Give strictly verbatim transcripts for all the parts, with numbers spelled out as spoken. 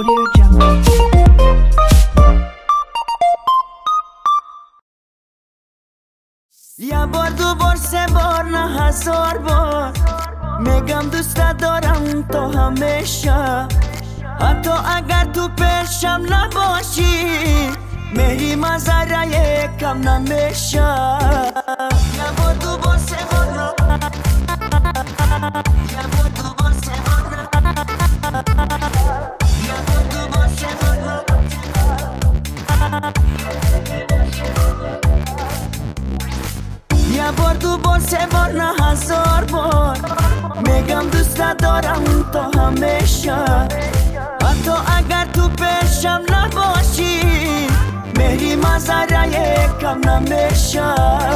Audio Jungle. یه بار دو بار سه بار نه هزار بار میگم دوست دارم تو همیشه، حتی اگر تو پیشم نباشی مهری مزاره کم نمیشه. یه بار دو بار سه بار یه بار دو بار سه بار یه بار دو بار سه بار یه بار دو بار سه بار نه هزار بار میگم دوست دارم تو همیشه، حتی اگر تو پیشم نباشی مهری مزاره کم نمیشه.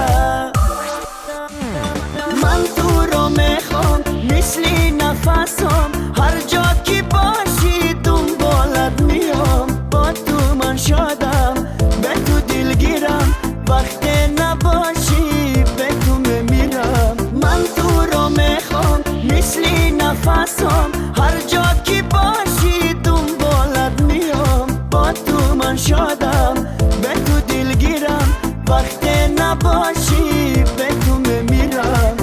من تو رو میخوام مثل نفسم، هر جا که باشی دنبالت میام، با تو من شدم به تو دلگیرم، وقتی نباشی به تو میمیرم. من تو رو میخوام مثل نفسم، هر جا که باشی دنبالت میام، با تو من شدم به تو دلگیرم، وقتی نباشی به تو میمیرم.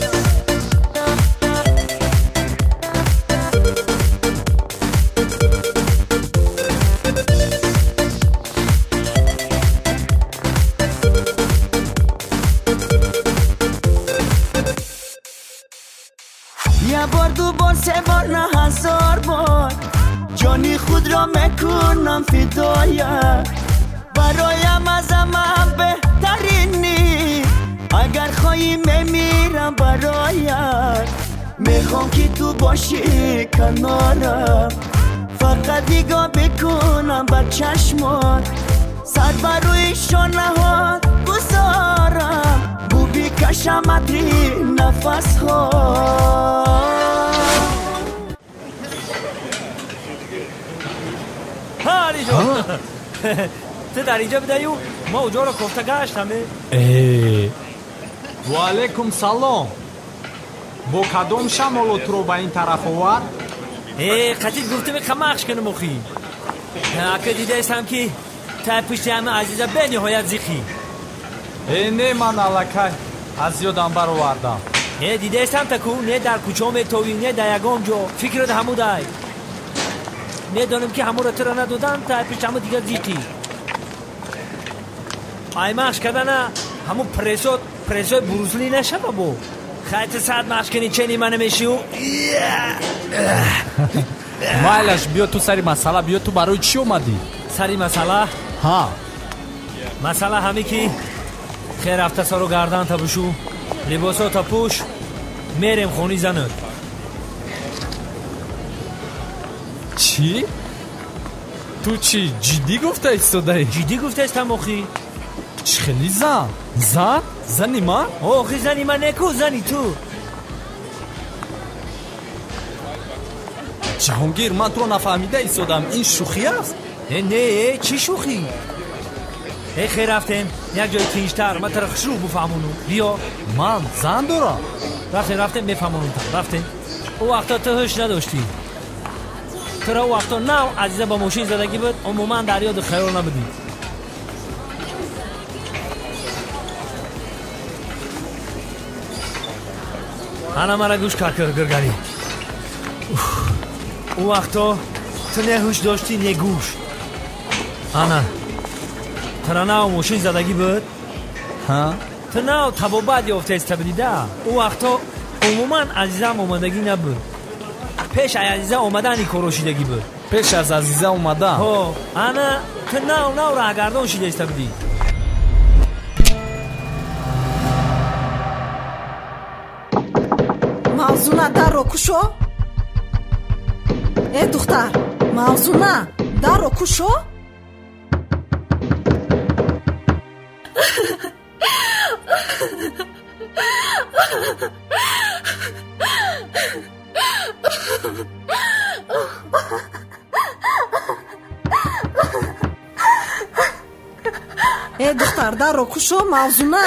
یه بار دو بار سه بار نه هزار بار جانی خود را میکنم فدایت، برایم از من بهترینی، اگر خواهی میمیرم برایت. میخوام که تو باشی کنارم، فقط نگاه بکنم بر چشمات، سر بر روی شانه ها گذارم، بو بکشم عطری نفس ها. هاری جان تو در اینجا بدهیو ما اونجا رو کفته گشتمه. و علیکم سلام، با کدام شمالات رو به این طرف آورد؟ ای قطید گفته بخم مخش کنم اخی، اکه دیده استم که تا پشت همه عزیزه به نهایت زیخی. ای نه من علکه از یادم بر آوردم. ای دیده استم تکو نه در کوچام توی نه در یگام جا فکر ده همو دای نه دانم که همو را ترا ندادن تا پشت همو دیگه زیخی. ای مخش کردن همو پرسوت پرسوت بروسلی نشه بابا، خیلی ساعت مخش کنی چنی منو میشیو. مایلش بیا تو سری مسئله، بیا تو برای چی اومدی؟ سری مسئله؟ ها مسئله همی که خیر هفته سارو گردن تا بشو لباسا تا پوش میریم خونی زنت. چی؟ تو چی؟ جدی گفته ایستاده؟ جدی گفته استم اخی. چی خیلی زن؟ زن؟ زنی من؟ اخی زنی من نکو، زنی تو. جهانگیر من تو رو نفهمیده ایستادم، این شوخی است؟ نه چی شوخی؟ ای خیر رفتیم یک جای تینشتر من تر خشرو بفهمونو. بیا من زن دارم. رفتیم رفتیم بفهمونو تا رفتیم. او وقتا تو هش نداشتی، ترا او وقتا نو عزیزه با ماشین زدگی بود، عموما در یاد خیال نبودی. انا مرا گوش کار کر گرگاری. او وقتا تو نه هوش داشتی نه گوش. انا ترا نو ماشین زدگی بود. ها تو نو تبابت یافته استبدیده. او وقتا عموما عزیزم اومدگی نبود، پیش عزیزه اومدنی کروشیدگی بود. پیش از عزیزه اومدن. ها انا تو نو نو راه گردان شده استبدی. мавзуна дарро кушо. э духтар мавзуна дарро кушо. э духтар дарро кушо мавзуна.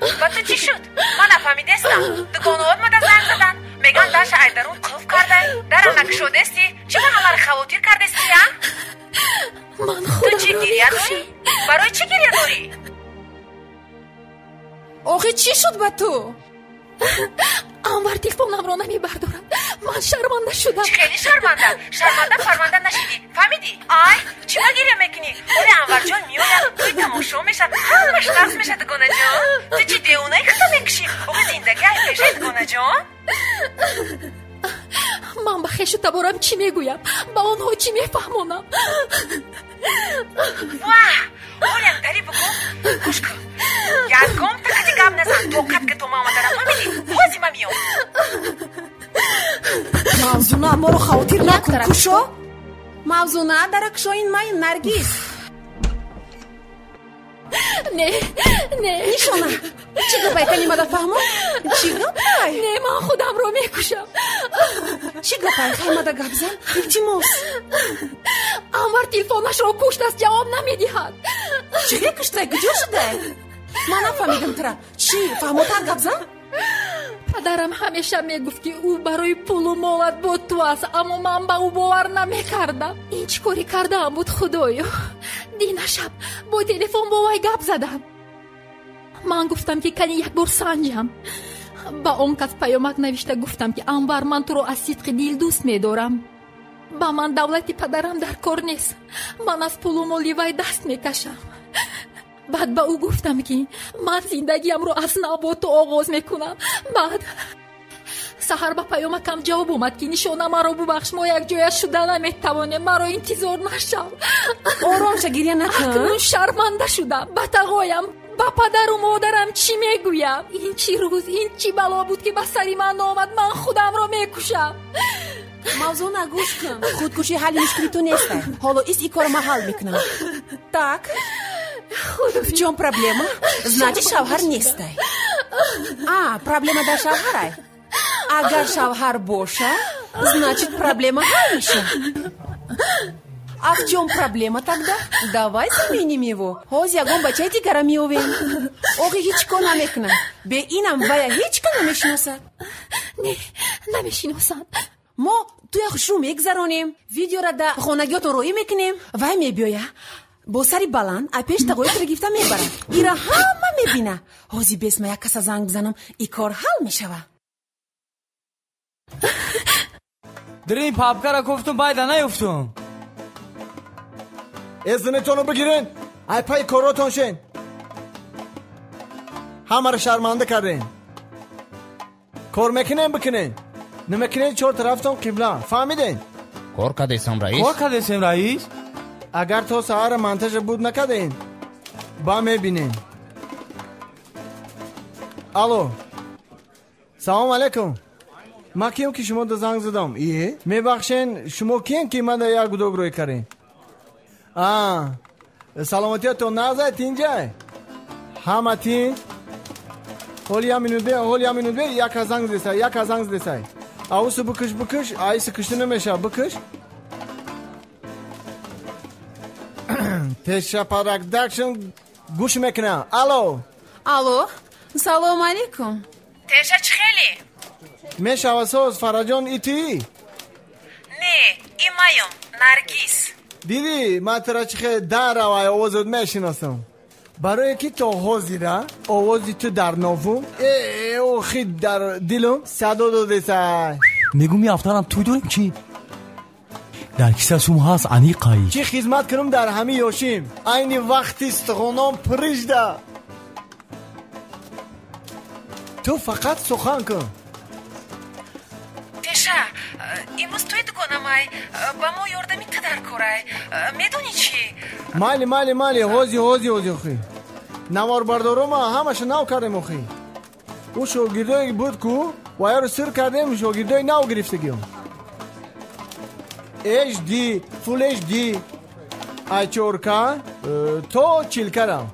با تو چی شد؟ من نفهمیدستم. دکانوات ما در زنگ زدن میگن در شهر درون قلب کرده در انک شدستی. چی من همه خواتیر کردستی ها؟ من خودم تو چی گریه داری؟ برای چی گریه داری؟ آخه چی شد با تو؟ انور تلفنم رو نمی بردارم. من شرمنده شدم. خیلی شرمنده. شرمنده فرمانده نشیدی. فهمیدی؟ آی چی ما گریه میکنی؟ ولی انور جان میاد توی تماشا میشه همش درس میشه دگونه جان. تو چی دیونه خطا میکشی؟ آخه زندگی های پیشه دگونه جان؟ من با خیش تبارم چی میگویم؟ با اونها چی میفهمونم؟ واه ولی انتری بکن گوش کن یادگام تکتی گام نزن توقت که تو ما آمده نفهمیدی خوزی ما میام موضوع ما رو خاطر نکن کشو. موضوع درک شو این مای نرگیس. نه نه نیشونه چی گفت کنی مادا فهمو؟ چی گفت؟ نه من خودم رو میکشم. چی گفت خیلی مادا گفت زن؟ چی موس؟ انور تلفنش رو کشت است جواب نمیدهد. چی کشته گجو شده؟ من نفهمیدم ترا. چی فهمو تا گفت زن؟ پدرم همیشه میگفت که او برای پول و مالت بود تو است، اما من با او باور نمیکردم. این چی کاری کردم بود خدایا. دینا شب با تلفن با وی گپ زدم. من گفتم که کنی یک بار سنجم. با اون کس پیامک نوشته گفتم که انور من تو رو از صدق دل دوست میدارم. با من دولت پدرم در کار نیست. من از پول و مالی وی دست میکشم. بعد با او گفتم که من زندگیم رو از نو با تو آغاز میکنم. بعد سحر با پیامکم جواب اومد که نشانه مرا ببخش، ما یک جای شده نمیتوانیم، مرا انتظار نشو. آرام شو گریه نکن. اکنون شرمنده شدم. با تقایم با پدر و مادرم چی میگویم؟ این چی روز این چی بلا بود که به سری من آمد. من خودم رو میکشم. موضوع نگوش کن. خودکشی حل مشکلی تو نیسته. حالا ایست ای کار ما حل میکنم. Так, в чем проблема? Значит, шавхар нестай. А, проблема да шавхарай. Агар шавхар боша, значит, проблема хальмиша. А в чем проблема тогда? Давай заменим его. Хоз ягон бачай дигара миовем. Оги ҳичко намекунад. Бе инам вая ҳичко намешиносад. Не, намешиносад. мо туя хушрӯ мегзаронем. видеора да хонагиётон роӣ мекунем. вай мебиёя бо сари баланд аз пеш тағоётро гирифта мебарад. ира ҳама мебина. ҳози бесма як каса занг бизанам, и кор ҳал мешава. درین پاپکا را گفتم باید نیفتم. اذنتون رو بگیرین. ای پای کاراتون شین. همه رو شرمنده کردین. کار میکنین بکنین. نمیکنین چهار طرفتون قبله. فهمیدین؟ کار کردیم رئیس. کار کردیم رئیس. اگر تو سهار منتج بود نکردین با میبینین. الو سلام علیکم. ما کیم که شما دو زنگ زدم. ایه میبخشین شما کیم که من یک گودوگ روی کردین. آه سلامتی تو نزد اینجا همه تین هولی همینو بی هولی همینو بی یک زنگ دیسای یک زنگ دیسای آوسو بکش بکش آیس کشته نمیشه بکش. تشا پروداکشن گوش میکنم. الو الو سلام علیکم. تشا چی خیلی؟ میشه سوز فرجان ایتی؟ نه ایمایم نرگیس. دیدی من ترا چی خیلی در روای آوازت میشناسم. برای که تو حوزی را آوازی تو در نوفم او خید در دلم صدا داده سای. میگو میافتارم تو داریم چی؟ در کیسه شما هست انیقایی چی خدمت کنم در همی یاشیم. این وقتی استخونام پریشده. تو فقط سخن کن. تشا امروز توی دگانمای با ما یاردمی تا در کارای میدونی چی؟ مالی مالی مالی هوزی هوزی هوزی خی نوار بردارو ما همش نو کردیم خی. او شاگردایی بود کو وای رو سر کردیم شاگردای نو گرفتگیم. اچ دی فول اچ دی اچورکا تو چیل کردم.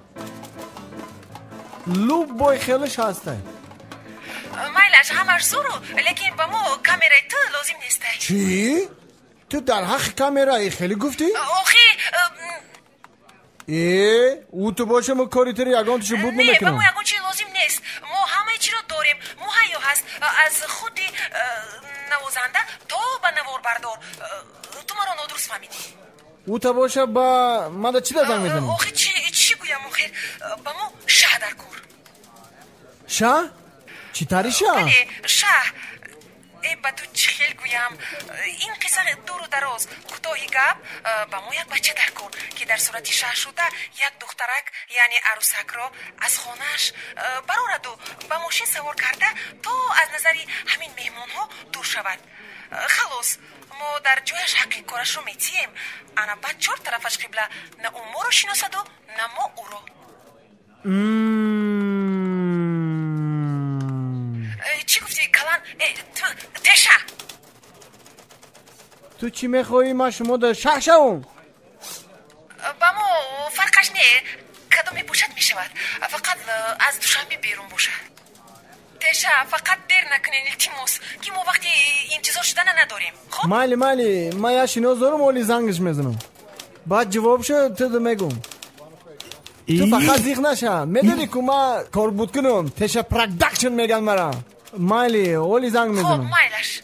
لوب بای خیلیش هسته. مایلش همش زورو لیکن با ما کامرای تو لازم نیسته. چی؟ تو در حق کامرای خیلی گفتی؟ اوخی ای او تو باشه ما کاری تری یگان توشو بود نمیکنم. نه با ما یگان چی لازم لازم نیست. ما همه چی رو داریم. مهیا هست. از خود نوازنده تا به نوار بردار. تو ما رو ندرست فهمیدی. او تا باشه با ما دا چی دا زنگ میزنی؟ آخه چی چی گویم آخه با ما شه در کور. شه؟ چی تاری شه؟ بله شه. ای با تو چی خیل گویم. این قصه دور و دراز کوتاهی گپ. با ما یک بچه در کن که در صورت شه شده یک دخترک یعنی عروسک را از خانهش برارد و با ماشین سوار کرده تا از نظری همین مهمان ها دور شود. خلاص ما در جایش حقیق کارش رو میتیم. انا بعد چهار طرفش قبله نه اون ما رو شناسد و نه ما او رو. چی گفتی کلان؟ تشه تو چی میخوایی ما شما در شه شوم؟ با ما فرقش نه. کدام میپوشد میشود. فقط از دوشنبه بیرون باشه. تشه فقط دیر نکنین التماس که ما وقتی انتظار شدن نداریم. خب؟ مالی مالی ما یا شناز دارم ولی زنگش میزنم. بعد جواب شد تو دو میگم. تو فقط زیخ نشه. میدونی که ما کار بود کنم. تشه پروداکشن میگن مرا. مالی ولی زنگ میزنم. خب مایلش.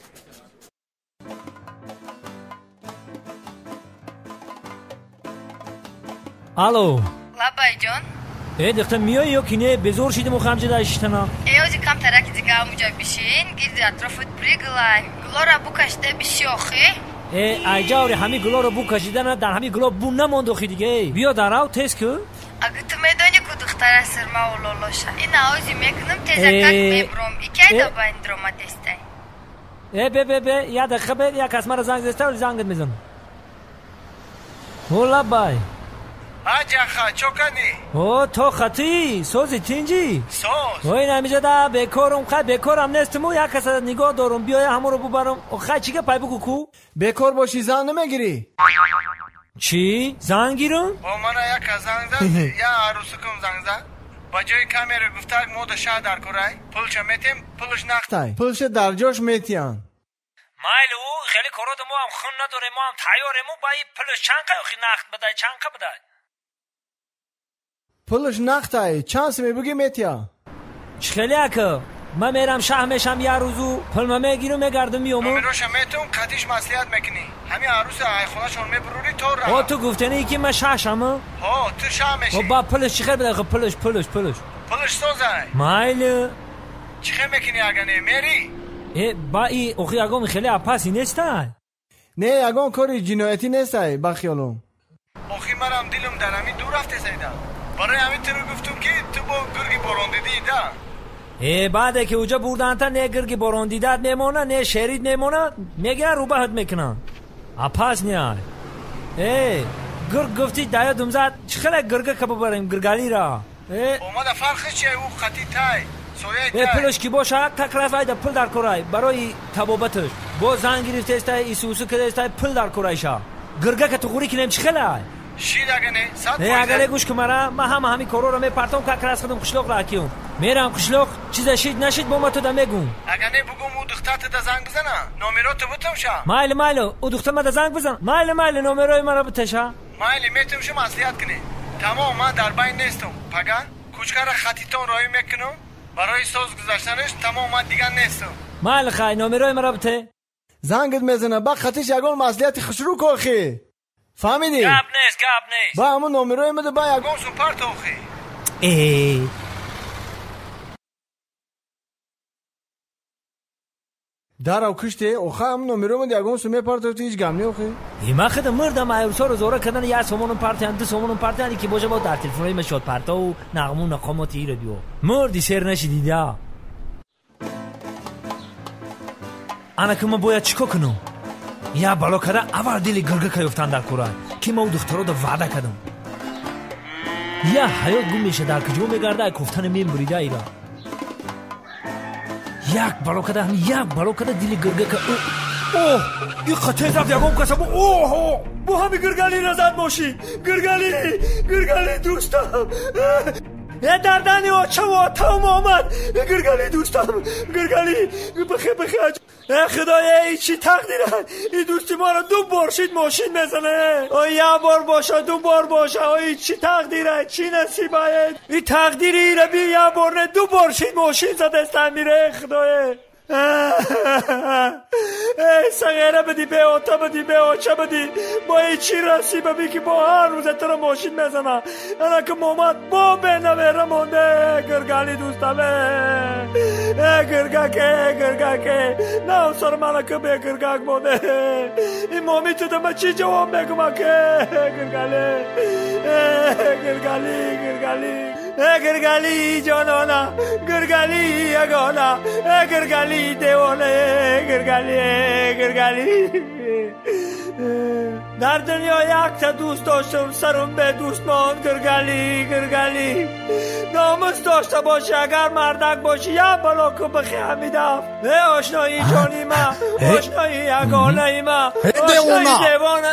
الو لابای جان ای دختر میای یا کی نه بزور شیدم و خمجه داشتنا ای اوزی کم ترک دیگه اونجا بشین گیرد اطرافت بریگلای گلورا بوکشته بشی آخی ای ایجاوری همین گلو رو بو کشیدن در همین گلو بو نموند آخی دیگه بیا دراو تست کو اگه تو میدونی که دختر سرما و لولوشه این اوزی میکنم تزکات میبرم ایکی دا با این دروما دسته ای بی بی بی یا دقیقه بی یا کس مرا زنگ دسته ولی زنگت میزنم هولا بای آجا خا چوکنی او تو خطی سوزی تینجی سوز وای نمیجه دا بکارم خواهد بکارم نستمو یا کس نگاه دارم بیای همون رو ببرم خواهد چی که پای بگو کو بکار باشی زن نمیگیری چی؟ زن گیرم؟ با من یک زنگ زد یا عروسکم زنگ زد با جای کامیر گفتگ مود شاه در کرای پلش میتیم پلش نختای پلش در جاش میتیم مایل او خیلی کارات ما هم خون نداره ما هم تیاره مو بایی پلش چند که اخی نخت بدای چند که بدای پلش نختای چند سمی بگی میتیم خیلی اکه من میرم شاه میشم یه روزو پلمه میگیرم میگردم میامو نمیروش میتون قدیش مسئلیت میکنی همین عروس های خونه شون میبروری تو را ها تو گفتنی که من شاه شمه ها تو شاه میشی با پلش چی خیلی بده پلش پلش پلش پلش سوزای مایل چی خیلی میکنی اگه نمیری ای با ای اخی اگام خیلی اپاسی نیستای نه اگام کاری جنایتی نیستای با خیالم اخی مرم دیلم در همین دور رفته سیدم برای همین تو رو گفتم که تو با گرگی باروندی دیده ای بعده که اوجا بردن تا نه گرگی باروندی داد نمونه نه شرید نمونه میگن رو بهت میکنن اپاس نیای ای گرگ گفتی دایا دومزد چخیلی گرگه که ببریم گرگالی را اومده فرقش چیه او خطی تای سویه تای ای پلش کی باشه ککراز وایده پل در کرای برای تبابتش با زن گرفته استای ایسوسو که استای پل در کرایشا گرگه که تو خوری کنیم چخیلی شید اگه نه سات نه اگه گوش کمره ما هم همین کارو رو میپرتم که کراس خودم قشلوق را کیوم میرم قشلوق چیز شید نشید با ما تو دم میگم اگه نه بگم او دخترت دا زنگ بزنه نمرات بتم شا مایل مایل او دختر ما دا زنگ بزن مایل مایل نمرای مرا بتشا مایل میتم شو مصلحت کنی تمام ما در بین نیستم پگا کوچکار خطیتون رای میکنم برای سوز گذاشتنش تمام ما دیگه نیستم مایل خای نمرای مرا بته زنگت میزنه با خطیش اگون مصلحت خشرو کوخی فهمیدی؟ گاب نیست گاب نیست با همون نمروی مده با یکون سوپر توخی ای در او کشته اوخه همون نمروی مده یکون سومی پر توخی هیچ گم نیوخی ایما خیده مردم ایروسا رو زوره کردن یه سومونون پارتی هم دو سومونون پارتی هنی که باشه با در تلفنوی مشاد پرتا و نغمون نقاماتی ایره بیو مردی سر نشیدیده انا که من باید چکا کنم یا بالا کده اول دیلی گرگه که یفتن در کورای که ما او دخترها دا وعده کدم یا حیات گم میشه در کجا میگرده کفتن میم بریده ایرا یک بالا کده هم یک بالا کده دیلی گرگه که او اوه این خطه رفت یکم کسا بو اوه بو همی گرگالی رزد باشی گرگالی گرگالی دوستم یه دردانی آچه و آتام آمد گرگالی دوستم گرگالی بخی بخی ای خدای ای چی تقدیره این دوستی ما رو دو بارشید ماشین بزنه ای یه بار باشه دو بار باشه ای چی تقدیره چی نصیبه این تقدیری رو بی یه بار نه دو بارشید ماشین زده استن میره خدای ای سغیره بدی به آتا بدی به آچه بدی با ای چی رسیبه بی که با هر روز تو رو ماشین بزنه انا که محمد با به نویره مونده گرگالی دوستمه ای گرگاکه گرگاکه نه سر منو که به گرگاک مونده این مامی تو دمه چی جواب بگم که گرگالی گرگالی گرگالی گرگالی جانانا گرگالی یگانا گرگالی دیوانه گرگالی گرگالی در دنیا یک تا دوست داشتم سرم به دوست ماند گرگالی گرگالی ناموس داشته باشه اگر مردک باشی یا بلا که بخی همیدم ای آشنایی جانی ما آشنایی یگانه ما آشنایی دیوانه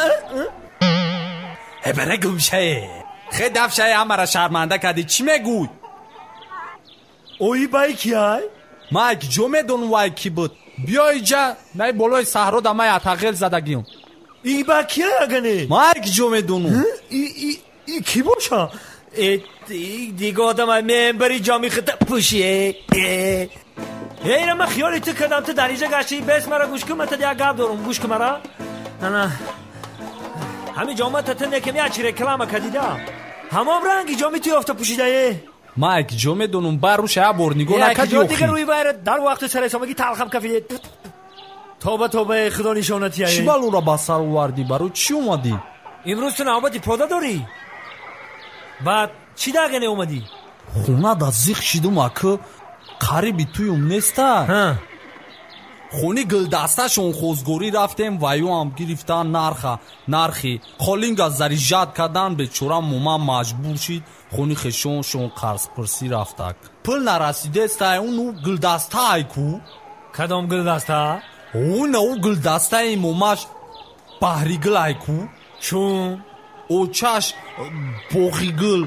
ای بره گمشه خیلی دفشه همه را شرمنده کردی چی میگوی؟ اوی بای کی های؟ ما یک جو میدون وای کی بود بیای جا نه بلوی صحرا دمای اتاقیل زدگیم ای با کی های اگنه؟ ما یک جو میدونم ای ای ای کی باشه؟ ای دیگه آدم های میبری جامی خطا پوشیه ای اینا من خیالی تو کردم تو دریجه گشتی بس مرا گوش کن من تا دیگه گاب دارم گوش کن مرا نه نه همین جامعه تا نکمی اچی رکلامه کدیده همام رنگی جامعه توی افتا پوشیده یه ما یک جامعه دونم بر روش ها برنیگو نکدی اوخی دیگه روی باید در وقت سر اسامگی تلخم کفیده توبه توبه خدا نشانتی هایی چی بالو را بسر وردی برو چی اومدی؟ امروز تو نوبتی پودا داری؟ بعد چی داگنه اومدی؟ خونه دا زیخ شیدم اکه قریبی توی ام نیسته خونی گلدسته شون خوزگوری رفتیم ویو هم گرفتن نرخه نرخی خالینگ از زری جد کردن به چورا موما مجبور شید خونی خشون شون قرص پرسی رفتک پل نرسیده استای اونو گلدسته ای کو کدام گلدسته؟ اون او گلدسته ای موماش بحری گل ای کو چون؟ او چش بوخی گل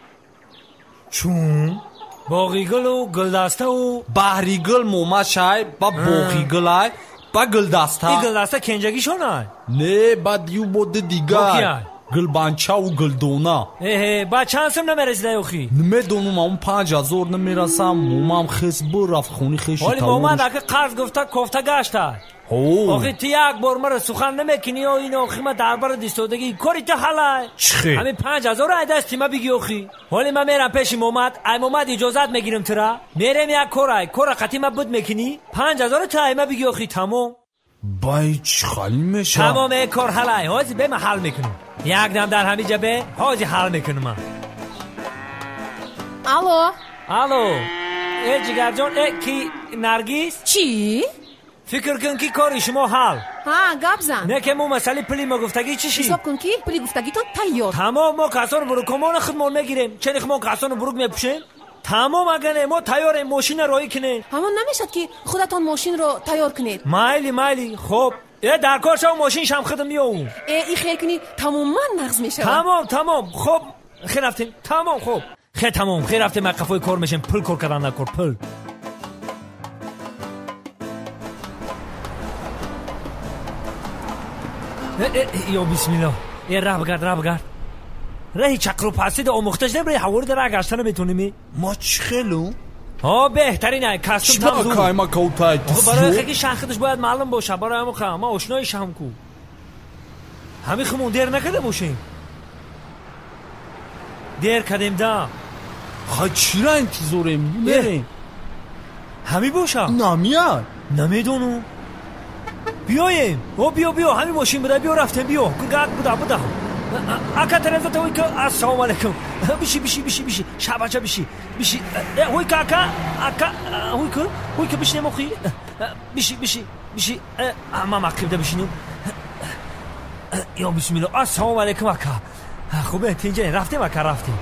چون؟ باقی گل و گلدسته و بحری گل موماش های با باقی گل های با گلدسته این گلدسته کنجگی شون های؟ نه با دیو بوده دیگر گل بانچه و گل دونا اه با چانسم نمیرسیده اوخی نمیدونم اون پنج هزار نمیرسم مومم خیس بر رفت خونی خیشی ولی مومد اگه قرض گفته کفته گشته آخی تو یک بار مرا سخن نمیکنی و این آخی ما دربار دیستودگی کاری تو حالا چخی؟ همین پنج هزار های دستی ما بگی آخی ولی من میرم پیش مومد ای مومد اجازت میگیرم ترا میرم یک کارای کارا قطعی ما بود میکنی پنج هزار تا ای ما بگی آخی تمام بای چی خالی میشه تمام ای کار حالا حاضی به من حل میکنم یک دم در همین جبه حاضی حل میکنم الو الو ای جگر جان ای کی نرگیس چی؟ فکر کن که کاری شما حل ها گپ زن نه که مو مسئله پلی ما گفتگی چی شی حساب کن که پلی گفتگی تو تیار تمام ما کسان برو کمان خودمون میگیریم چه ما کسان برو میپوشیم تمام اگر ما تیار ماشین راهی کنیم همون نمیشد که خودتان ماشین رو تیار کنید مایلی مایلی خب ای در کار شو ماشین شم خودم میام ای این خیر کنی تماما نقض میشه تمام تمام خب خیر رفتیم تمام خب خیر تمام خیر رفتیم ما قفای کار میشیم پل کار کردن نکار پل یا بسم الله ای راه بگرد راه بگرد راهی چکرو پاسید آموختش نبری حواری در اگرشتن میتونیمی ما چی خیلو؟ ها بهترینه کستم تمزون چما کای ما کوتای برای خیلی شخصش باید معلوم باشه برای همون خواهم ما آشنایش هم کو همین خمون دیر نکده باشیم دیر کدیم دا خواهی چی را انتظاریم بریم همی باشه نمیاد نمیدونو بیایم او بیا بیا همین ماشین بده بیا رفتیم بیا گرگت بوده بوده اکا ترزا توی که السلام علیکم بشی بشی بشی بشی شبچه بشی بشی هوی که اکا اکا هوی که هوی که بشنیم اخی بشی بشی بشی اما مقیب ده بشینیم یا بسم الله السلام علیکم اکا خوبه تینجه رفتیم اکا رفتیم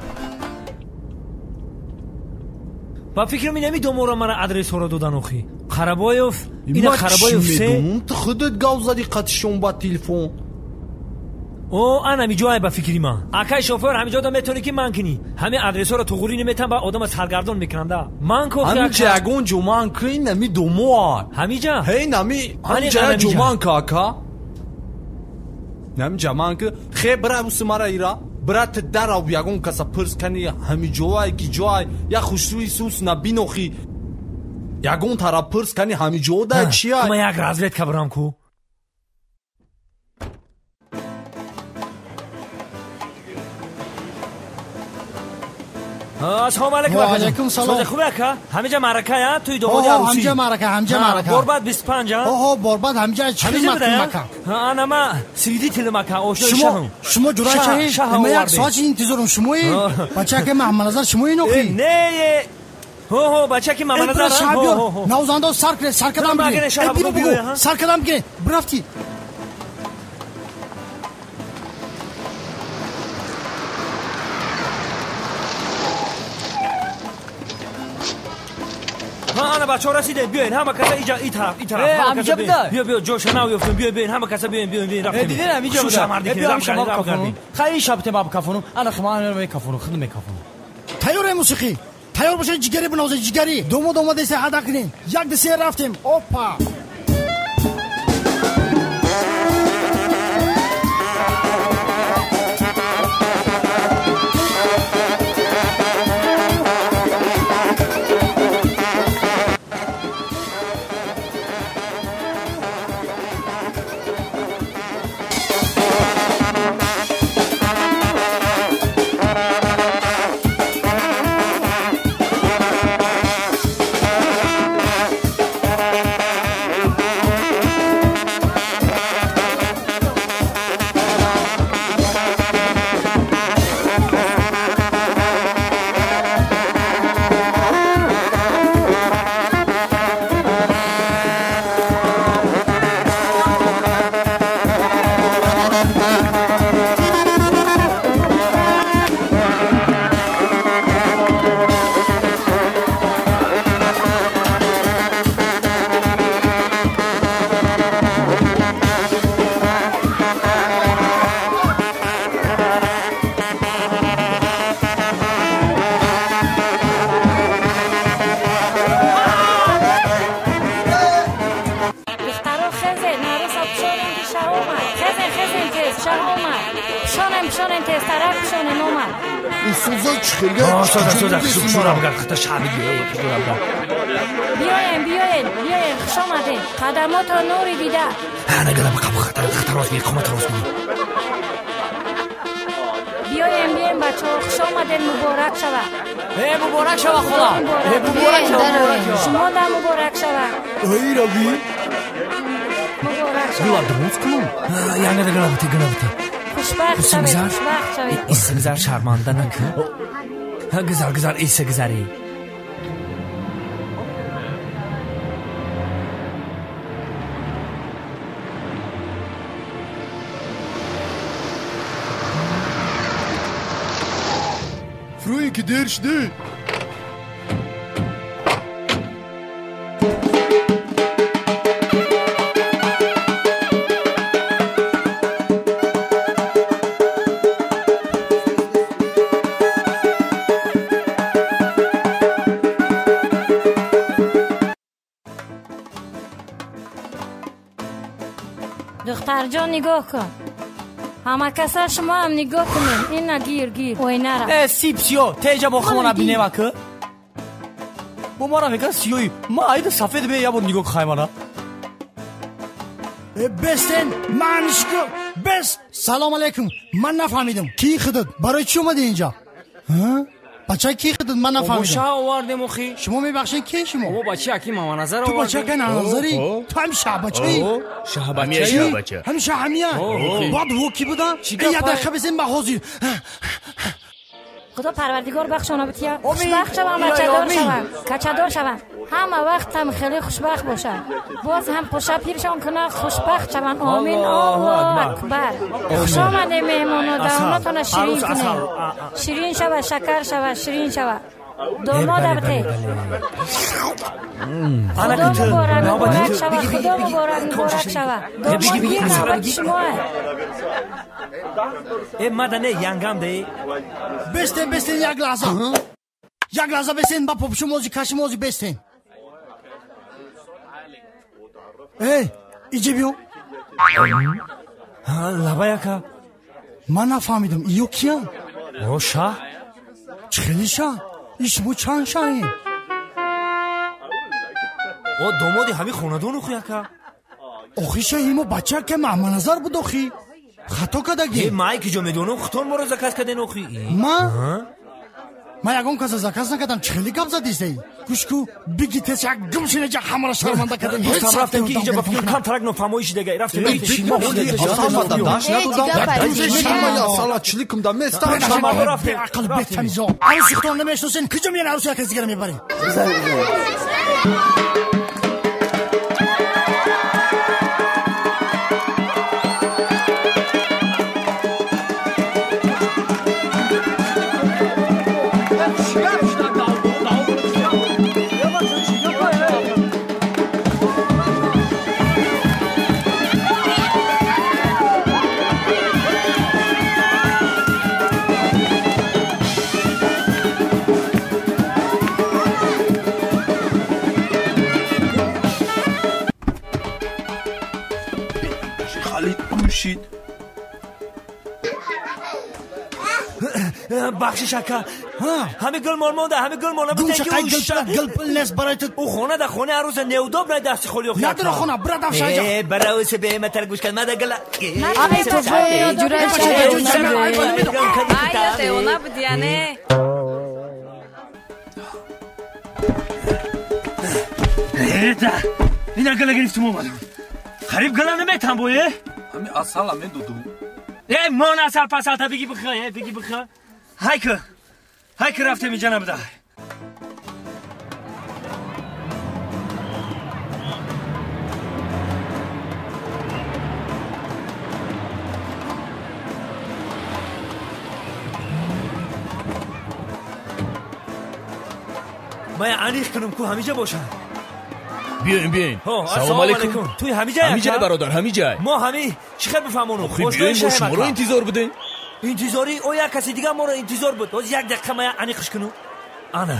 با فکر می نمی دومورا من ادرس ها را دادن اخی Qarabоев ина Qarabоев се تو خودت گاو زدی قطشون با تلفن او انا میجوای با فکری ما اکای شوفر همینجا دا متونیکی من کنی همه ادرسا رو تو قوری نمیتن با آدم سرگردون میکنن دا من کو همین جاگون جومان کین نمی دوموان همینجا هی نمی همینجا جومان کاکا نمی جمان که خیلی برای بوسی مرا ایرا برات در او یاگون کسا پرس کنی همی جوای کی جوای یا خوشروی سوس نبینوخی یاگون طرف پرس کنی همی جو دا چیه کما یک رازویت کبرام کو السلام علیکم. علیکم سلام. خوبه که همینجا معرکه یا توی دومادی عروسی همینجا معرکه همینجا معرکه برباد بیست و پنج اوه برباد همینجا چی مکه انا ما سیدی تل مکه اوشو شما شما جورای چه ما یک ساعت انتظارم شمایی بچه که محمد نظر شمایی نوخی نه هو هو بچه که محمد نظر هو هو نوزانده سر سر کدام بگیره سر کدام بگیره برفتی ها انا بچه‌ها رسیدن بیاین همه کسا اینجا این طرف این طرف همه کسا بیاین بیا بیا جوش ناو یفتون بیا بیاین همه کسا بیاین بیاین بیاین رفتیم دیدین همینجا بوده بیا شما کافونو خیلی شبته باب کافونو انا خمان رو کافونو خدمت کافونو تیار موسیقی تیار باشه جگری بنوزه جگری دومو دومو دسته هدا کنین یک دسته رفتیم اوپا بیاین بیاین بیاین خوش آمدین قدمات رو نوری دیده انا قلب قبل خطر خطر راست بی قمت راست بی بیاین بیاین بچه ها خوش آمدین مبارک شوه ای مبارک شوه خدا ای مبارک شوه شما در مبارک شوه ای روی مبارک شوه بلا درست کنم یعنی در قلبتی قلبتی خوشبخت شوید خوشبخت شوید ایسه گذر شرمانده نکن گذر گذر ایسه گذری فروی که دیر شده دختر جان نگاه کن همه کسا شما هم نگاه کنین این نگیر گیر اوی نرم سیب سیو تیجا با خوانا بینه مکه با ما را میگن سیوی ما ایده سفید به یا با نگاه خواهی مانا بستن منشکو بست سلام علیکم من نفهمیدم کی خودت برای چی اومده اینجا ها بچه کی خودت من نفهمیدم بچه آوردم اخی شما میبخشین کی شما او بچه اکی ماما نظر تو بچه که نظری تو هم شه بچه ای شه بچه بچه هم شه همیه باید وکی بودن یه دقیقه بزن به حاضر خدا پروردگار بخشانا بتیا خوشبخت شوم بچه دار شوم کچه دار شوم همه وقت هم خیلی خوشبخت باشم باز هم خوشا پیرشان کنه خوشبخت شوم آمین الله اکبر خوش آمده مهمانا دهانتون شیرین کنه شیرین شوه شکر شوه شیرین شوه دوماد البته خدا مبارک مبارک شوه خدا مبارک مبارک شوه دوماد یک نوبت شماه ای مدنه ینگم ده بستین بستین یک لحظه یک لحظه بستین با پوپشموزی کشموزی بستین ای ایجی بیو لبا یکا من نفهمیدم ایو کیا او شاه خیلی شاه ایش بو چند شاهی او دومادی همی خوندون اخو یکا اخی شاهی ما بچه که معمل نظر بود اخی خطا کدگی ای مایی که جو میدونم خطون مرا زکاس کدین اخی ما؟ ما یکم کسا زکاس نکدم چخیلی گب زدیستی کشکو بگی تس یک گمشینه جا همرا شرمنده کدن هستم رفتم که اینجا با فکر کم ترک نو فمایش دیگه رفتم رفتم ما هولی اصلا داشت ندادم دوزش شما سالا چلیکم دم استان شما رفتم عقل بتمیزو عروسی خطون نمیشناسین کجا میان عروسی کسی دیگه میبری بخشش اکا همه گل مالمانده همه گل مالمانده گوشه قای گل شد گل پل نست برای تو او خونه ده خونه عروض نیوداب نه دستی خولی اخی نداره خونه برد افشا جا برای سه به متر گوش کن مده گل آقای تو باید جوره شده آیده اونا بودیانه اینا گل گرفتم اومدم خریب گل نمیتم بویه همین اصلا من دودم ای مان اصل پسل تا بگی بخواه بگی بخواه های که های که رفتم اینجا نبوده من عنیخ کنم که همیجا باشم بیاین بیاین سلام علیکم توی همیجا همیجا برادر همیجا ما همی چیخه بفهمونو خب بیاین ما شما رو انتظار بدین انتظاری او یک کسی دیگه ما رو انتظار بود باز یک دقیقه ما عنیخش کنو انا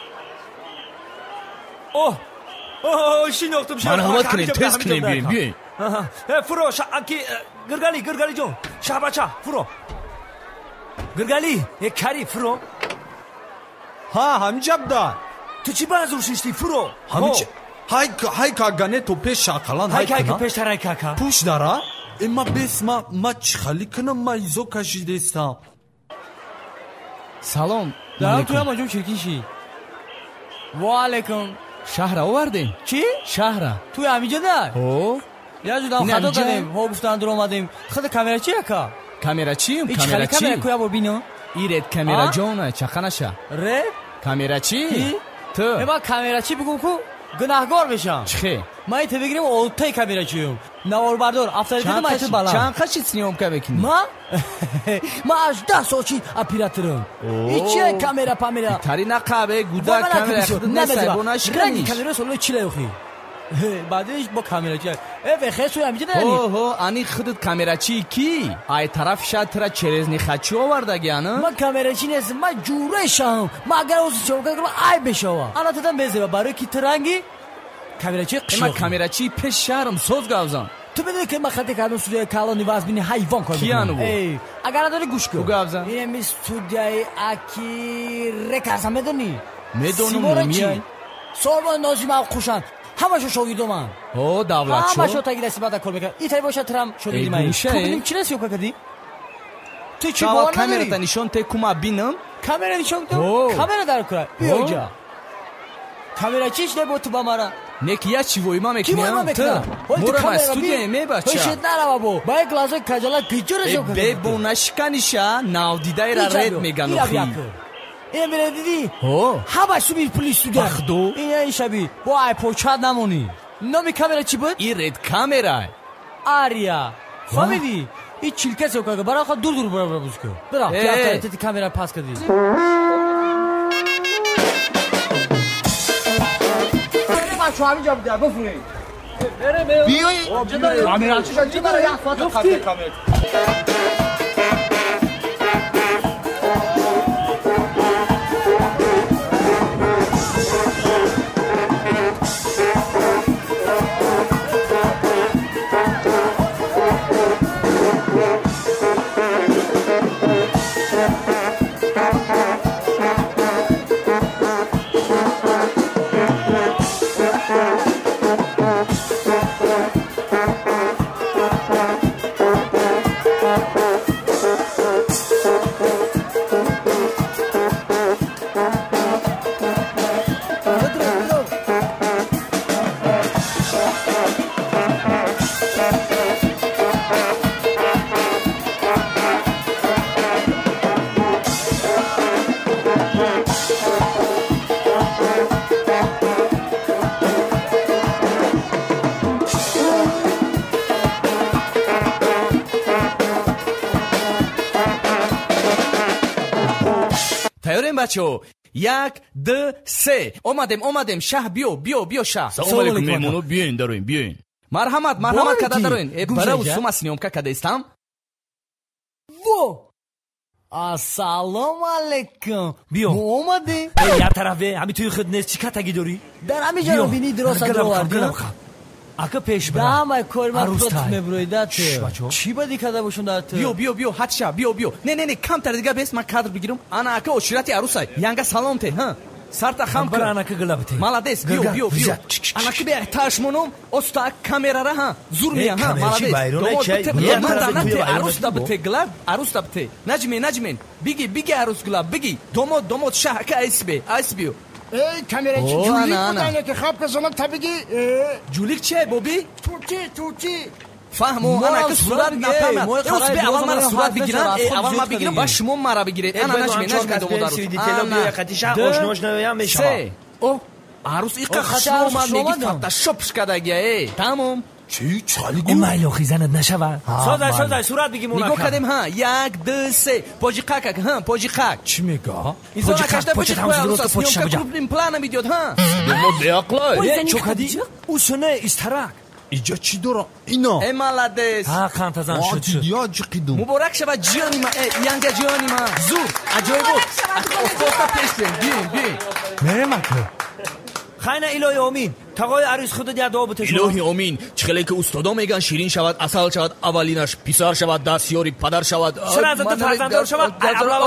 اوه اوه شیناختم من همت کنین تست کنین بیاین بیاین فرو اکی گرگالی گرگالی جون شهبچه فرو گرگالی یک کاری فرو ها همیجا بده تو چی بازور شیشتی فرو همیجا های های کاغانه تو پیش شاکلان های های که پیش ترای کاکا پوش داره اما بس ما ما چخالی کنم ما ایزو کشیده استم سلام دارم توی ما جون چرکیشی و علیکم شهر آوردیم چی؟ شهر توی همیجا ده او یا جودم خدا کردیم ها گفتن در اومدیم خدا کامera چی اکا کامera چیم؟ کامera چی؟ کامera کویا ببینم ایرت کامera جونه چخنشه ره؟ کامera چی؟ تو اما کامera چی بگم کو؟ گناهگار بشم چخه؟ ما ایت بگیریم اوتای کامera چیم نوار بردار افتاده دیدم ایت بالا چند خشی سنیوم که بکنی؟ ما؟ ما از ده سوچی اپیراترم ایچیه کامera پامera تاری نقابه گودا کامera خود نسای بوناش کنیش کامera سولوی چی لیوخی؟ بعدش با کامera چی؟ اه بخیر سوی همیجه داری؟ هو هو انی خودت کامera چی کی؟ ای طرف شاید ترا چرزنی خچی آورده گیانه؟ ما کامera چی نیست ما جوره شام ما اگر اوزی چون کنم ای بشوا انا تدم بزه برای کی ترنگی؟ کامera چی قشو؟ ما کامera چی پیش شهرم سوز گاوزم تو بدونی که ما خطی کردم سودای کالانی واز بینی حیوان کنم کیانو ای اگر نداری گوش کن گاوزم این می سودای اکی رکرسم بدونی میدونم میای سوربان نازی ما خوشن همشو شوگیدو من او دولت شو همشو تاگی دستی بعد کل میکنم این تایی باشه ترم شوگیدی من تو بدیم چی نسی اوکا کردی؟ تو چی باور نداری؟ کامera تا نشون ته کما بینم کامera نشون تو؟ کامera در کرد بیا اینجا کامera چیش نبود تو با مرا نک یا چی وای ما کی وای ما میکنم مورا ما استودیو می بچا هیچ نرا بابا با یک لحظه کجالا گیجوره شو کنم به بونشکانیشا ناو دیدای را رد میگن اخی این میره دیدی او همه سوبی پلیس تو در بخدو این این شبی با ای پوچاد نمونی نامی کامera چی بود؟ این رد کامera آریا فهمیدی؟ این چیلکه سو که برای خود دور دور برای برای بزکو برای که افتاری کامera پاس کردی بچه‌ها همینجا بوده بفرمایید بریم بیایید امیرعلی چه داره یه فاطمه کامل کامل بچو یک دو سه اومدیم اومدیم شه بیو بیو بیو شه سلام علیکم میمونو بیاین داروین بیاین مرحمت مرحمت کدا داروین برای وسوم سنیومکا کدا استم و السلام علیکم بیو اومدی یا طرفه همین توی خود نیست چیکار تگی داری در همینجا رو بینی درست آوردی اگه پیش برم دامای کورما توت مبرویدات چی بدی کدا باشون دات بیو بیو بیو حتشا بیو بیو نه نه نه کم تر دیگه بس من کادر بگیرم انا اکه اشرتی عروسای یانگا سلام ته ها سارتا خام بر انا که گلابته مالادس بیو بیو بیو انا که به احتاج منم استا کامera را ها زور میا ها مالادس من دانت عروس دبته گلاب عروس دبته نجمی نجمین بیگی بیگی عروس گلاب بیگی دومو دومو شاه که اس بی اس بیو ای کامera جولیک بودن که خواب کزنم تبیگی جولیک چه بوبی توتی توتی فهمو انا که صورت نفهمم اوس به اول مرا صورت بگیرم اول ما بگیرم باش مو مرا بگیره انا نجمی نجمی دومو دارو انا قتیشا خوش نوش نویم میشه او عروس ایقا خشنو من میگی فتا شپش کداگیه ای تمام چی چالی گو امایلو خیزنت نشوه سازای سازای صورت بگیم اونا میگو کدیم ها یک دو سه پوجی قاک ها پوجی قاک چی میگا پوجی قاک پوجی قاک عروس پوجی قاک پروبلم پلان میدید ها مو دیاقلا چو کدی اوسونه استراک اینجا چی داره اینا امالادس ها کانتازان شد شد یا جقیدم مبارک شود جیانی ما یانگا جیانی ما زور عجایب افتادا پیش بین بین نه مکو خاینه الهی امین تقای عروس خود دیا دعا بته الهی امین چخله که استادا میگن شیرین شود اصل شود اولینش پسر شود دستیاری پدر شود چرا از تو فرزنددار شود الله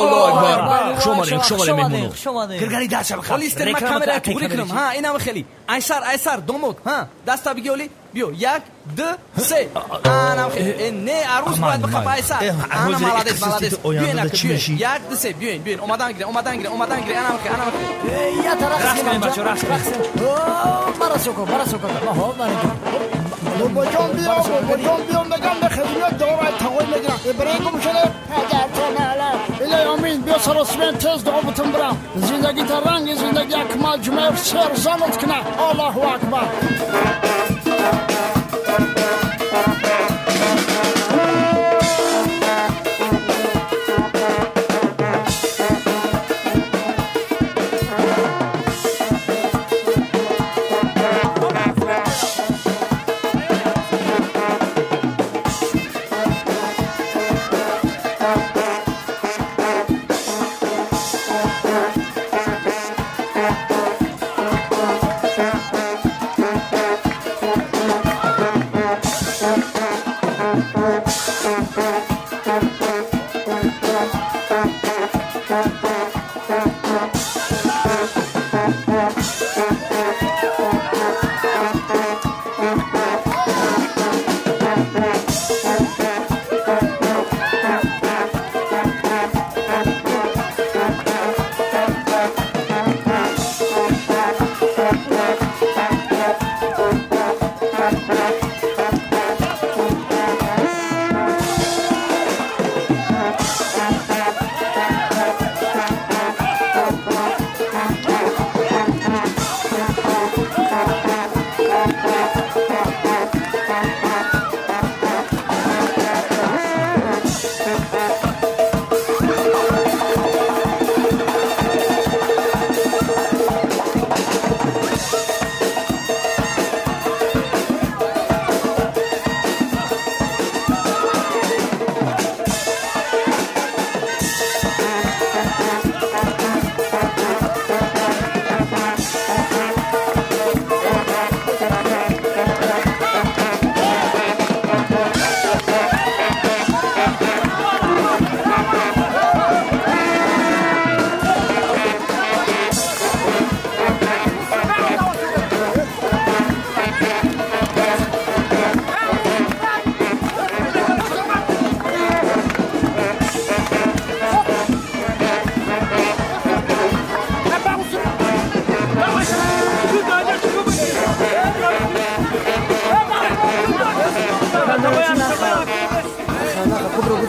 اکبر شما نیم شما نیم شما نیم گرگری دست شب خالی است ما کامera توری کنم ها اینم خیلی ایسر ایسر دومود ها دست بگی اولی بیو یک دو سه انا خیلی نه عروس باید بخواب ایسر انا مالادس مالادس بیاین یک دو سه بیاین بیاین اومدن گیره اومدن گیره اومدن گیره انا خیلی انا خیلی یا طرف کنیم بچه رخص کنیم برا سوکو برا سوکو ها برا بابا بیا بابا بیا میگم به خدمت دارای تقوی میگیرم برای گم شده پدر تو نالا الهی امین بیا سراسمین تز دعا بتون برم زندگی تا رنگ زندگی اکمال جمعه سر زنت کنه الله اکبر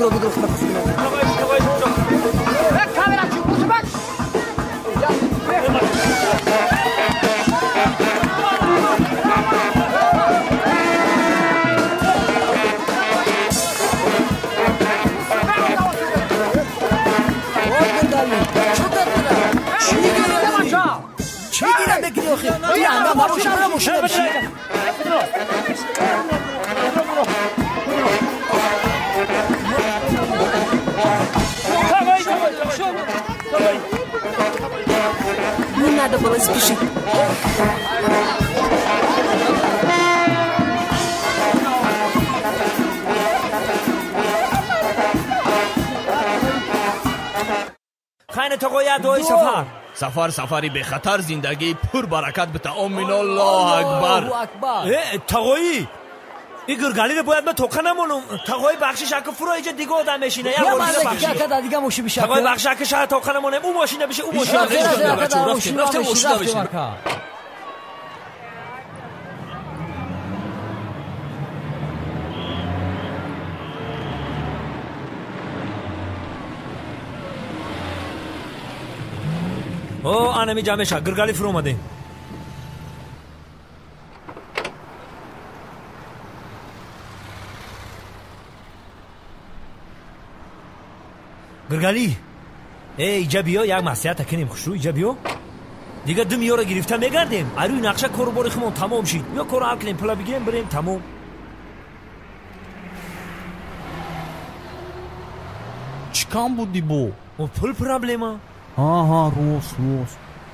بگرو بگرو خدا خوش کامرا چون بوش باش چی دیرم بگیری آخی؟ دیرم هم باشه برم باشه بشی Не надо было спешить. خانه تو قویت دوی سفر سفر سفری به خطر زندگی پر برکت به تأمین الله اکبر تقویی این گرگالی رو باید من توقع نمونم تقوی بخشش اکه فرو ایجا دیگه آدم بشینه یا مرده که اکه دیگه موشی بشه تقوی بخش اکه شاید توقع نمونم اون ماشینه بشه اون ماشینه بشه رفتیم ماشینه بشینه او آنمی جمعه شد گرگالی فرو اومده گرگالی ای ایجا بیا یک مسیحت کنیم خوش رو ایجا بیا دیگه دو میاره گرفته میگردیم اروی نقشه کارو باری خمون تمام شید یا کارو حل کنیم پلا بگیریم بریم تمام چیکام بودی بو؟ او پل پرابلما ها ها روز روز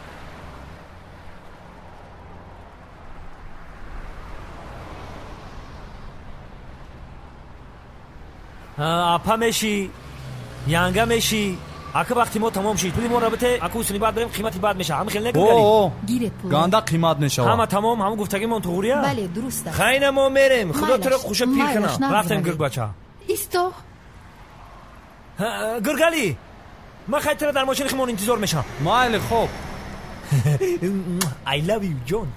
اپا میشی یانگا میشی اکه وقتی ما تمام شید پولی ما رابطه اکه حسنی بعد بریم قیمتی بعد میشه همه خیلی نگرگالی گیرت پول گانده قیمت میشه همه تمام همه گفتگی من تو غوریه بله درسته خیلی ما میریم خدا تو رو خوش پیر کنم رفتیم گرگ بچه ایستا گرگالی من خیلی تره در ماشین خیمون انتظار میشم مایل خوب I love you جون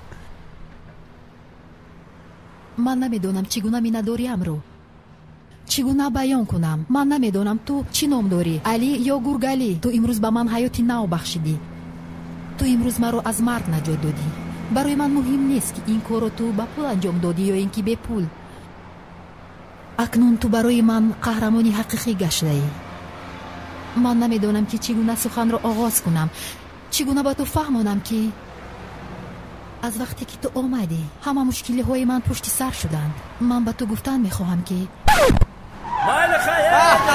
من نمیدونم چگونه می نداری امرو چگونه بیان کنم من نمیدونم تو چی نام داری علی یا گرگالی تو امروز به من حیاتی نو بخشیدی تو امروز مرا از مرگ نجات دادی برای من مهم نیست که این کارو تو با پول انجام دادی یا اینکه به پول اکنون تو برای من قهرمانی حقیقی گشته من نمیدونم که چگونه سخن رو آغاز کنم چگونه با تو فهمانم که از وقتی که تو آمدی همه مشکلی های من پشت سر شدند من با تو گفتن میخواهم که مایل خیلی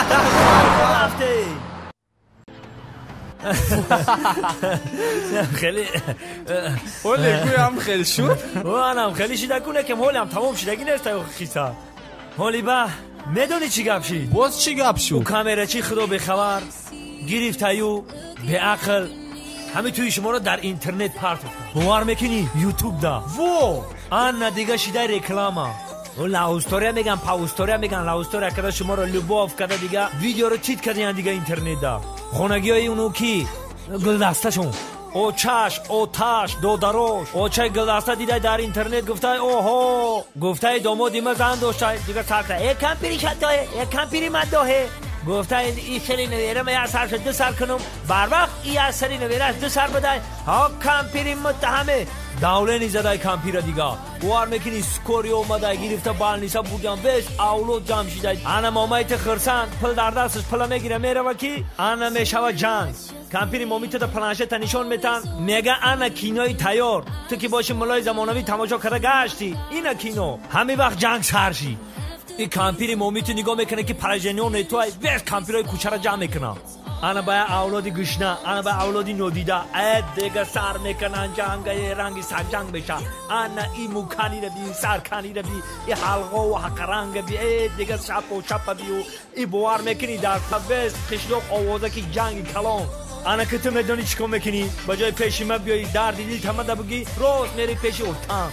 خیلی هولی کوی هم خیلی شد هم خیلی شیدکونه که هولی هم تمام شدگی نیست خیصا هولی با میدونی چی گپ شید باز چی گپ شد او کامره چی خدا به خبر گرفتایو به عقل همه توی شما رو در اینترنت پرت کن باور میکنی یوتیوب دا وو آن دیگه شیده رکلاما و لاوستوریا میگن پاوستوریا میگن لاوستوریا کده شما رو لباف کده دیگه ویدیو رو چیت کردین دیگه اینترنت دا خونگی های اونو کی گلدسته شون او چش او تاش دو دروش او چه گلدسته دیده در اینترنت گفته اوهو گفته دامادی ما زن داشته دیگه سرکه یک کمپیری شد داهه یک کمپیری من داهه گفته این سری نویره من یک سر شد دو سر کنم بر وقت این سری نویره دو سر بده ها کمپیری متهمه داوله نیزده کمپیر دیگه وار میکنی سکوری اومده گرفته بال نیسا بودیم بس اولو جمع شده انا مامیت خرسان پل در دستش پلا میگیره میره و کی انا میشوه جنگ کمپیری مامیت در پلانشه تا نشون میتن میگه انا کینوی تیار تو که باشی ملای زمانوی تماشا کرده گشتی اینا کینو همین وقت جنگ سرشی این کمپیری مامیت نگاه میکنه که پرژنیون تو ای بس کمپیرای کوچه را جمع میکنه انا باید اولادی گشنه انا باید اولادی نودیده ای دیگه سر میکنن جنگای رنگی سر جنگ بشه انا ای موکانی رو بی سرکانی رو بی ای حلقه و حق رنگ بی ای دیگه شپ و شپ بی و ای بوار میکنی در تبس خشلوق آوازه که جنگ کلان انا که تو میدونی چیکار میکنی بجای پیشی من بیایی در دیدی تمده بگی روز میری پیشی اوتان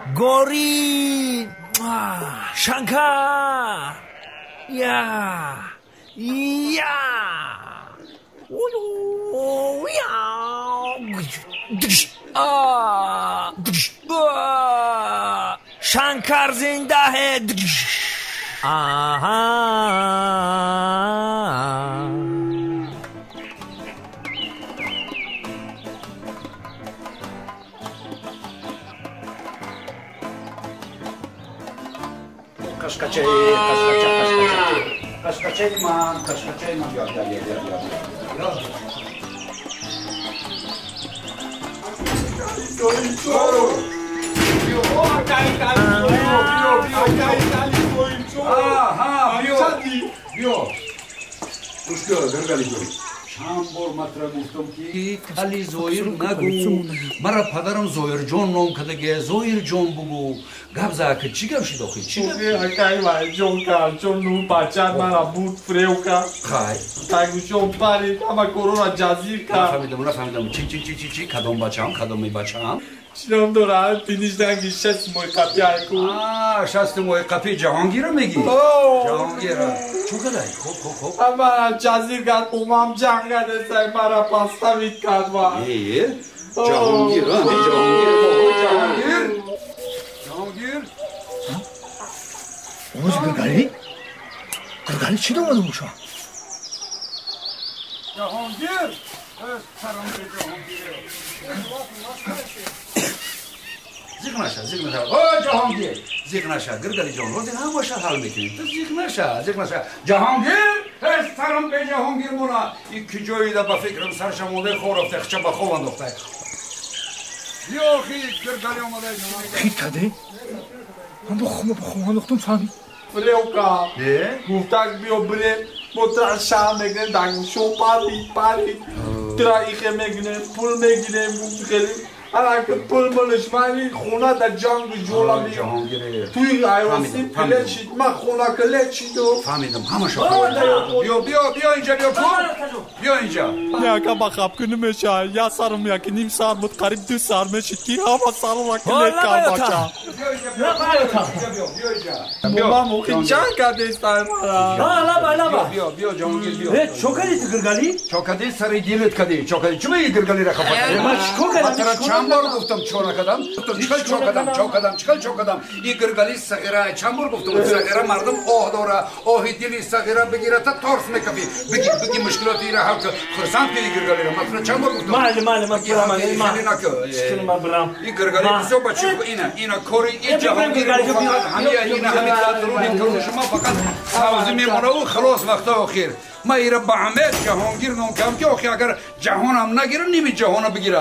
گوری شنکر یا یا شنکر زنده ہے آها Kaşkaçey, kaşkaçey, kaşkaçey. Kaşkaçey man, kaşkaçey man. Gel, gel, gel, gel, gel. Aha, bio. Bio. Ushko, gargali gori. Sham bor matra guftom ki khali zoir nagu. Mara padaram zoir jon nom kadage zoir jon bugu. Gabza că ce găb și dohi? Ce găb? Hai kai mai jonka, jon nu pacha mara but freuka. Hai. Hai cu jon pare, ama corona jazirka. Famidam, na famidam. Ci ci ci ci ci kadom bacham, kadom mi bacham. Şiram dora, pinişten gişes moy kapıya ku. Aa, şastı moy kapı Cahangir'e mi gi? Cahangir'e. Çok kadar. Hop hop hop. Ama jazirka umam janga desay mara pasta vit kadva. İyi. Cahangir, ha? Cahangir, Cahangir. Cahangir. Oğuz Gırgali? Gırgali çi doğru mu şu an? Cahangir. Evet, saram Cahangir. Zıknaşa, zıknaşa. O Cahangir. Zıknaşa, Gırgali John. O zıknaşa başa hal mekin. Zıknaşa, zıknaşa. Cahangir. Evet, saram be Cahangir buna. İki joyu da ba fikrim sarşam oldu. Xorof texça ba xovan doktay. Yok, Gırgali olmadı. Xit kade? Ama xuma xovan doktum fami. Freuka. Ne? Guftak bio bre. Motra şam megne dang şo pari pari. Tra ike megne pul megne mugeli. Ana că pul mălășmani khuna da jang jola mi. Tuy ayosi plechi ma khuna klechi do. Famidim hama şo. Bio bio bio ince bio pul. Bio ince. Ya ka bakap günü meşa ya sarım ya ki nim sar mut qarib du sar meşit ki hava sarıla kle ka bacha. Ya bayota. Bio ince. Baba mu ki janga destar mara. Ha la ba la ba. Bio bio Cahangir bio. Evet çok hadi Gırgali. Çok hadi sarı dilet kadi. Çok hadi. Çime Gırgali ra kapat. Maç çok hadi. Çambur guftum çok adam. Çıkal çok adam, çok adam, çıkal çok adam. İ Gırgali sagira çambur guftum. Sagira mardım oh dora. Oh dili sagira begirata tors me kafi. Begi begi müşkilatıyla halka. Xırsan ki Gırgali ra. Matra çambur guftum. Mali mali mali mali mali. Çıkın ma bram. İ Gırgali bizo başı ina ina kori i Cahangir. Hamiya ina hamid durun konuşma fakat savzimi monu خلاص وقتا اخیر ما ایره با عمل جهانگیر نام کم که آخی اگر جهانم نگیره نیمی جهانو بگیره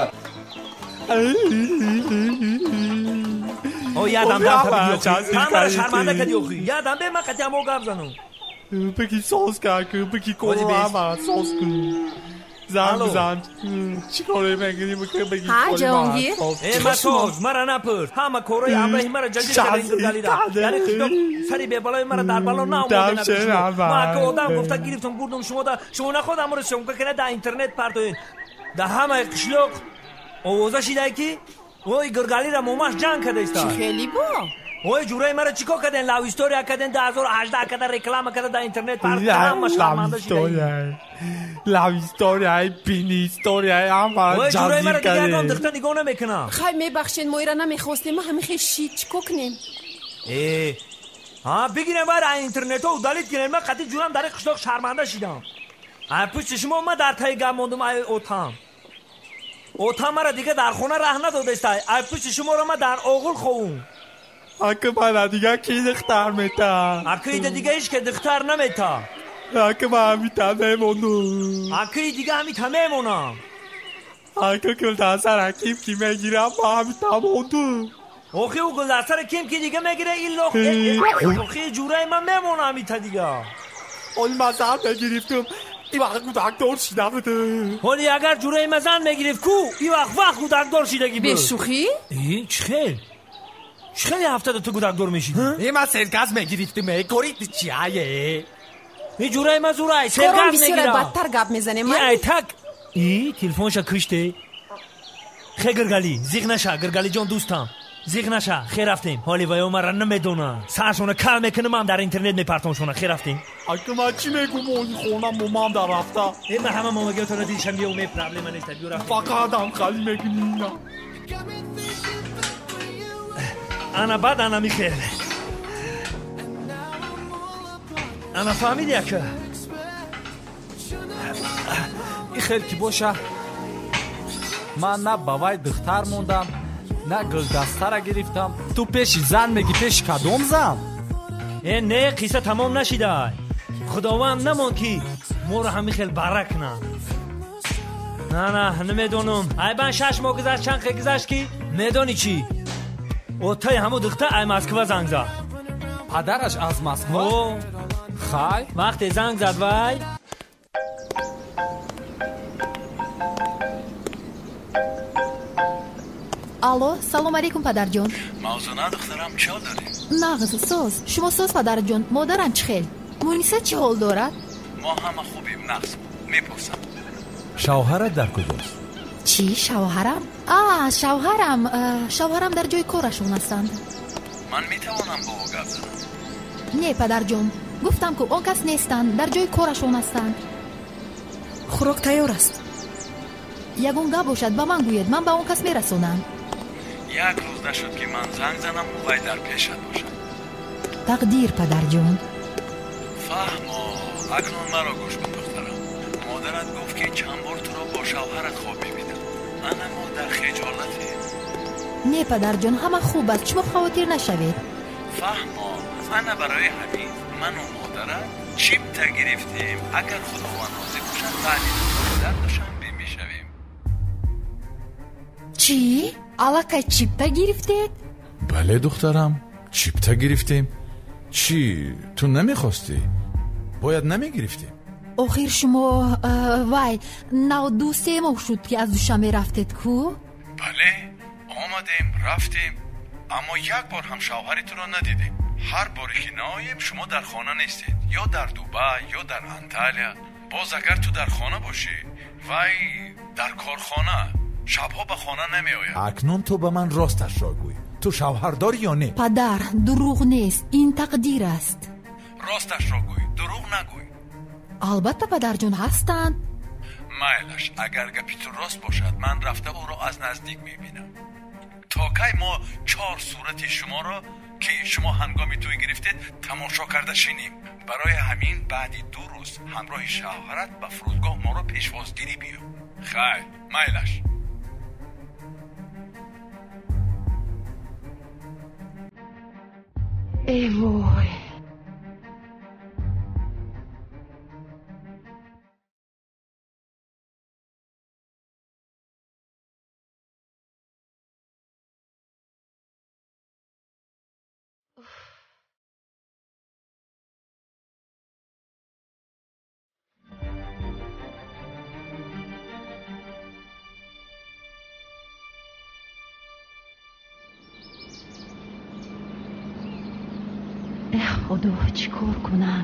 او یادم دم تا بیوخی تمام شرمنده کدی اوخی یادم به ما قطعا مو گاب زنو Peki sos kanka, peki kola ama sos ku. Zan zan. Çikolata ben gideyim bakayım peki. Ha Cahangir. E ma sos mara napır. Ha ma koroy Abrahim mara jaldi jaldi Gırgali'da. Yani kıştok sari be balay mara dar balon na اومدن. ما که آدم گفتن گرفتم بردم شما دا شما نخودم رو شما کنه در اینترنت پرتوین. در همه قشلوق اوضاع شده کی؟ اوی گرگالی را موماش جنگ کرده است. چی خیلی با؟ اوی جورای مرا چیکو کردن؟ لاو استوریا کردن دو هزار و هجده کردن رکلام کردن در اینترنت پرتوین مشکلمانده شده. لاو استوریا بینی استوریا اما اوی جورای مرا دیگه هم دختر نگاه نمیکنم. خواهی میبخشین ما ایرا نمیخواستیم ما همه خیلی شید چیکو کنیم؟ ای ها بگیرم بر اینترنت ها و دالید گیرم من قطعی جونم در قشلاق شرمنده شدم. پشت شما ما در تایی گم موندم ای اوتام. اوتام مرا دیگه در خونه ره نداده است. ای پشت شما رو ما در آغل خوام. اگه من دیگه کی دختر میتا؟ اگه دیگه ایش که دختر نمیتا. اگه من همیتا میمونم. اگه دیگه همیتا میمونم. اگه کل دستر حکیم کی میگیرم ما همیتا موندم. اوخی او گل دستر کیم کی دیگه میگیره این لخ. اوخی جورای من میمونم همیتا دیگه. اون مزن میگیرفتم. ای وقت کودکدار شیده بده. ولی اگر جورای مزن میگرفت کو ای وقت وقت کودکدار شیدگی بود. بشوخی؟ ای چخیل چخیل هفته تو کودکدار میشید. ای من سرگز میگرفتم ای کارید چیه؟ ای جورای من زورای سرگز میگیرم. بسیار بدتر گپ میزنه من. ای تک ای تلفنش کشته. خیلی گرگالی زیغ نشه گرگالی جان دوستم. زیغ نشه خیر رفتیم حالی وایو مرا نمیدونه سرشونه کل میکنم هم در اینترنت میپرتونشونه خیر رفتیم اگه من چی میگم اون خونم مامام در رفته این من همه مامگه تو رو دیشم یه اومه پرابلم نیست بیو رفتیم فقط هم خالی میگم انا بعد انا میخیر انا فهمیدی اکه این خیلی کی باشه من نه بابای دختر موندم نه گلدسته را گرفتم تو پیش زن میگی پیش کدوم زن این نه قصه تمام نشیده خداوند نمان که ما رو همین خیلی برک نه نه نه نمیدونم ای من شش ماه گذشت چند خیلی گذشت که میدونی چی اوتای همون دختر ای مسکوه زنگ زد پدرش از مسکوه خی وقتی زنگ زد وای алло салом алейкум падарҷон мавзуна духтарам чӣ ҳол дорӣ нағз соз шумо соз падарҷон модарам чӣ хел муниса чӣ ҳол дорад мо ҳама хубим нағз мепурсам шавҳарат дар куҷост чӣ шавҳарам а шавҳарам шавҳарам дар ҷои корашон ҳастанд ман метавонам бо ӯ гап занам не падарҷон гуфтам ку он кас нестанд дар ҷои корашон ҳастанд хӯрок тайёр аст ягон гап бошад ба ман гӯед ман ба он кас мерасонам як рӯз нашуд ки ман занг занам ӯ вай дар пешат бошад тақдир падарҷон фаҳмо акнун маро гӯш кун духтарам модарат гуфт ки чанд бор туро бо шавҳарат хоб мебинам ана мо дар хеҷолатем не падарҷон ҳама хуб аст шумо хавотир нашавед фаҳмо ана барои ҳамин ману модарат чипта гирифтем агар худованд розӣ бошад баъди дар душанбе мешавем чӣ аллакай чипта гирифтед бале духтарам чипта гирифтем чӣ ту намехостӣ бояд намегирифтем охир шумо вай нав ду се моҳ шуд ки аз душанбе рафтед ку бале омадем рафтем аммо як бор ҳам шавҳари туро надидем ҳар боре ки наоем шумо дар хона нестед ё дар дубай ё дар анталия боз агар ту дар хона бошӣ вай дар корхона шабҳо ба хона намеояд акнун ту ба ман росташро гӯй ту шавҳар дорӣ ё не падар дурӯғ нест ин тақдир аст росташро гӯй дурӯғ нагӯй албатта падарҷон ҳастанд майлаш агар гапи ту рост бошад ман рафта ӯро аз наздик мебинам то кай мо чор сурати шуморо ки шумо ҳангоми тӯй гирифтед тамошо карда шинем барои ҳамин баъди ду рӯз ҳамроҳи шавҳарат ба фурудгоҳ моро пешвозгирӣ биё хайр майлаш ای وای خدا چی کار کنم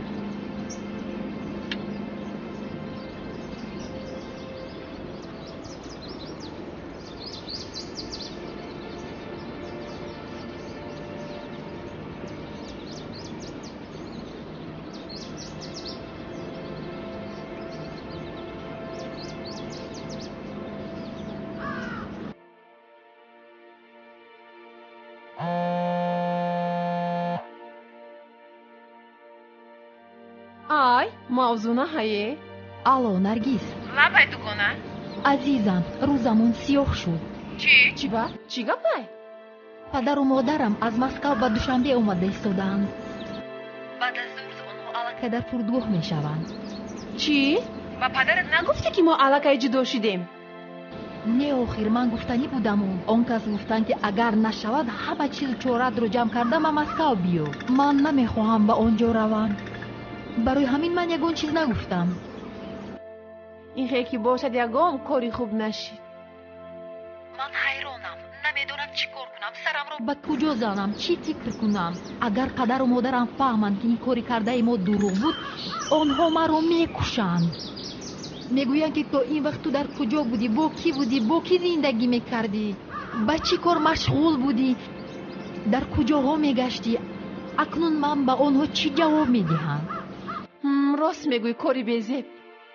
ай мавзуна ҳае алло наргиз лабай дугона азизам рӯзамон сиёҳ шуд чӣ чӣ ба чӣ гапай падару модарам аз москав ба душанбе омада истодаанд баъд аз зӯр онҳо аллакай дар фурудгоҳ мешаванд чӣ ба падарат нагуфтӣ ки мо аллакай ҷудо шудем не охир ман гуфтанӣ будаму он кас гуфтанд ки агар нашавад ҳама чиз чоратро ҷамъ карда ба москав биё ман намехоҳам ба он ҷо равам барои ҳамин ман ягон чиз нагуфтам ин хел ки бошад ягон кори хуб нашид ман ҳайронам намедонам чӣ кор кунам сарамро ба куҷо занам чӣ фикр кунам агар падару модарам фаҳманд ки ин кори кардаи мо дурӯғ буд онҳо маро мекушанд мегӯянд ки то ин вақт ту дар куҷо будӣ бо кӣ будӣ бо кӣ зиндагӣ мекардӣ ба чӣ кор машғул будӣ در کجاها میگشتی؟ اکنون من به آنها چی جواب میدهم؟ راست میگوی کوری بیزیب.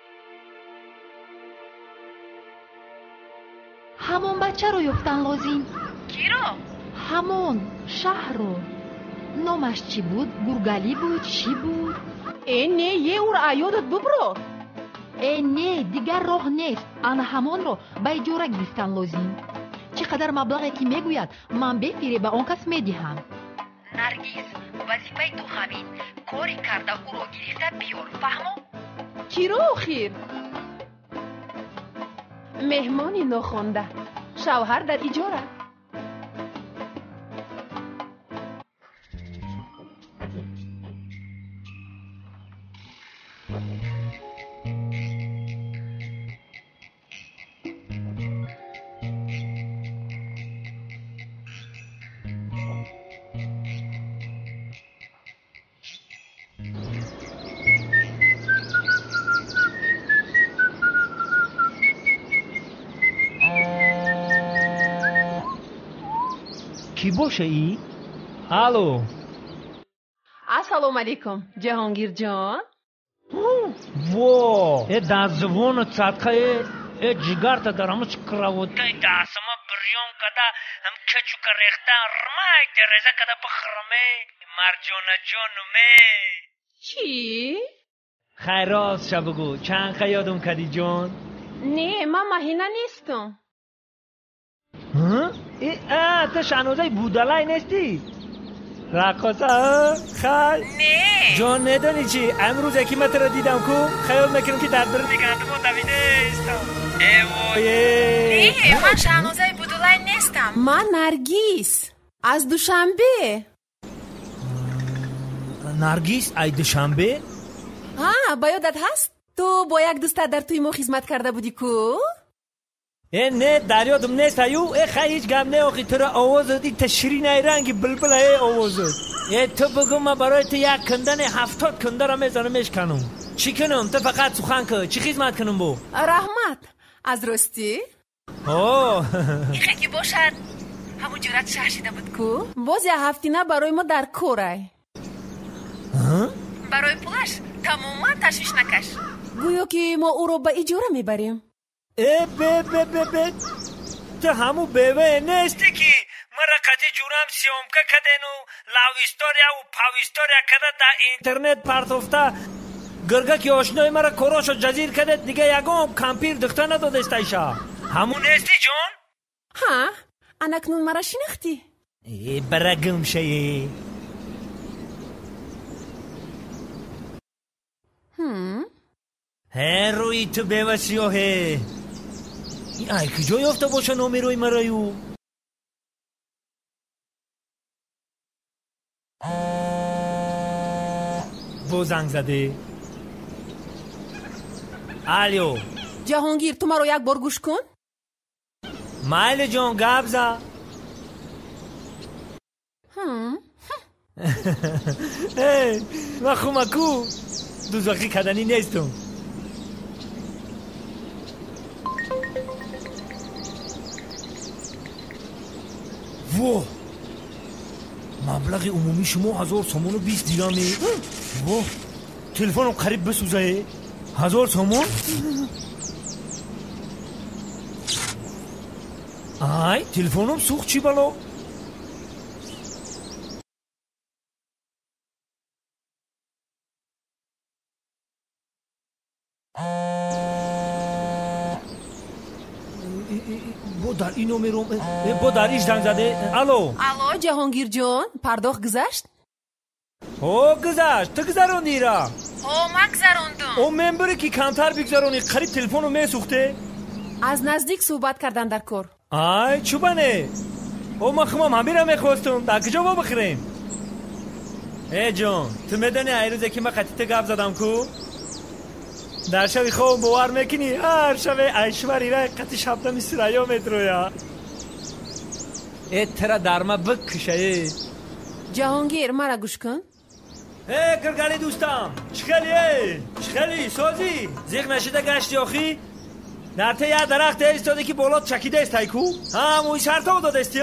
همون بچه رو یافتن لازم. کی رو؟ همون شهر رو. نامش چی بود؟ گورگالی بود؟ چی بود؟ ای نه یه اور ایادت ببرو. ای نه دیگر راه نیست. آن همون رو به اجاره گرفتن لازم. چقدر مبلغی که میگوید من بفیری به آن کس میدهم. نرگیز وظیفه تو همین کاری کرده او رو گرفته بیار فهمو؟ کی رو خیر؟ مهمانی نخونده شوهر در اجاره. کی باشه ای؟ الو السلام علیکم جهانگیر جان. وا ای دازوون صدقه ای جگر تا درامو چکراوته ای داسما بریون کدا هم کچو کرخته رمای درزه کدا بخرمه مرجانه جانومه. چی؟ خیراز شبگو چند خیادم کدی جان؟ نه من مهینه نیستم. ها؟ ای اه تو شنوزه بودالای نیستی؟ رقصه ها؟ خیل؟ نه جان ندانی چی؟ امروز یکی متر رو دیدم کو خیال میکنم که در در نگردم و دویده استم. ایوه نه من شنوزه بودالای نیستم. من نرگیس از دوشنبه. نرگیس ای دوشنبه؟ ها با یادت هست؟ تو با یک دوستت در توی ما خدمت کرده بودی کو؟ ای نه در یادم نیست ایو ای خیلی هیچ گم نه آخی تو را آوازد ای تشرین ای رنگی بلبل ای آوازد. ای تو بگو من برای تو یک کندن هفتاد کنده را میزنم میشکنم. چی کنم؟ تو فقط سخن که چی خدمت کنم بو؟ رحمت از راستی؟ اوه این خیلی باشد همون جورت شهشیده بود کو؟ باز یه هفتینه برای ما در کورای. برای پولش تماما تشویش نکش. گویا که ما او رو به اجاره میبریم. ای بی بی بی بی تو همو بیوه نیستی که مرقتی جورم سیومکه کدنو لاویستوریا و پاویستوریا کده دا اینترنت پرتوفته گرگه که آشنای مرا کروش و جزیر کده دیگه یکم کمپیر دخته نداده استایشا. همو نیستی جون؟ ها انکنون مرا شنختی؟ ای برگم شایی هم هی روی تو بیوسیو هی ای کجا یافته باشه نامی روی مرایو؟ بو زنگ زده. الو جهانگیر تو مرا یک بار گوش کن. مایل جان گبزا هم ای من خومکو دوزاخی کدنی نیستم. واه مبلغ عمومی شما هزار سامان و بیست دیرامه. واه تلفنم قریب بسوزه هزار سامان. آی تلفنم سوخ چی بلا؟ با در این نومرم با در ایش زنگ زده. الو الو جهانگیر جان پرداخت گذشت؟ او گذشت تو گذروندی را؟ او من گذروندم. او ممبری که کمتر بگذرونی قریب تلفن رو میسوخته؟ از نزدیک صحبت کردن در کور. آی چوبانه او ما خمام همی را میخواستم در کجا با بخیریم؟ ای جان تو میدانی ایروزه که من قطیت گفت زدم کو؟ در شبی خواب باور میکنی هر شب ایشوری را قطی شبتا می سرایا میترویا. ای ترا درما بکشه. جهانگیر مرا گوش کن. ای گرگلی دوستم چخلی ای چخلی سازی زیغ نشده گشتی آخی در ته یه درخت ایستاده که بالات چکیده است هایکو هم اوی شرطا داده استی ها